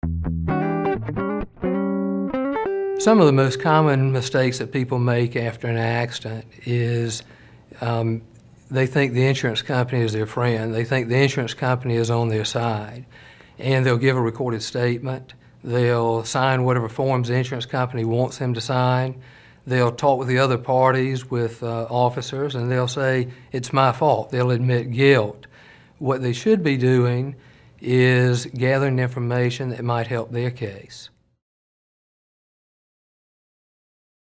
Some of the most common mistakes that people make after an accident is they think the insurance company is their friend. They think the insurance company is on their side. And they'll give a recorded statement. They'll sign whatever forms the insurance company wants them to sign. They'll talk with the other parties, with officers, and they'll say, it's my fault. They'll admit guilt. What they should be doing is gathering information that might help their case.